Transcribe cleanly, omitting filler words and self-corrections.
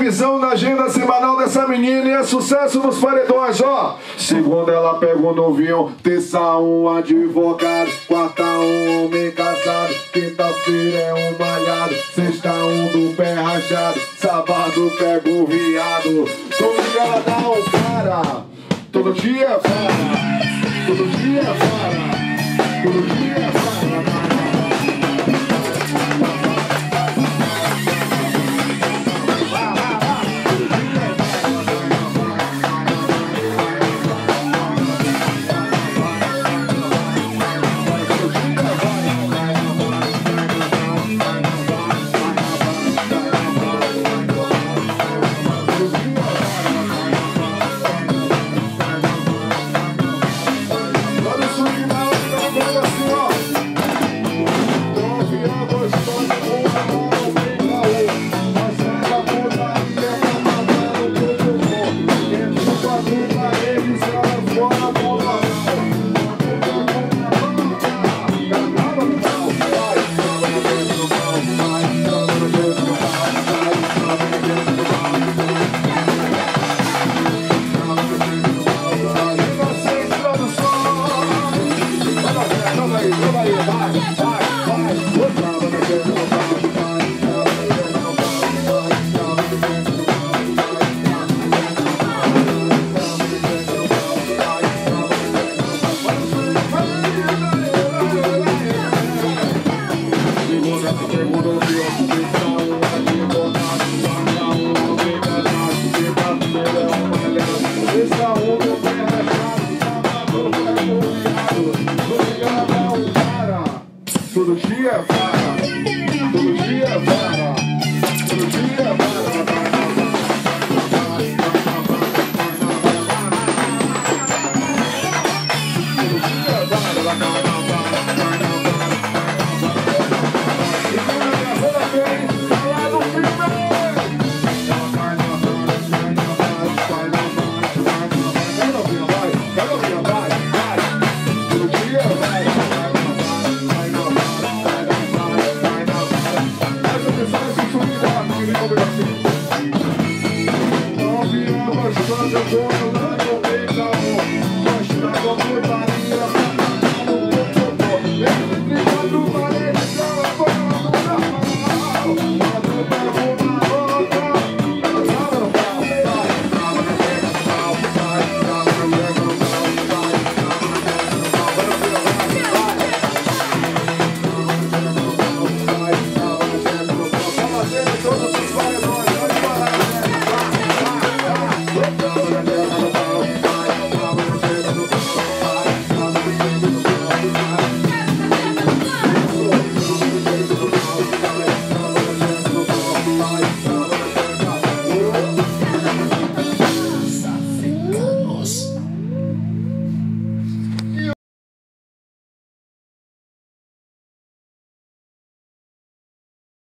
visão na agenda semanal dessa menina e é sucesso nos paredões, ó. Segunda ela pega o novinho, terça um advogado, quarta um homem casado, quinta-feira é um malhado, sexta um do pé rachado, sábado pega o viado. Todo dia ela dá um cara, todo dia para, todo dia para, todo dia para. Segunda,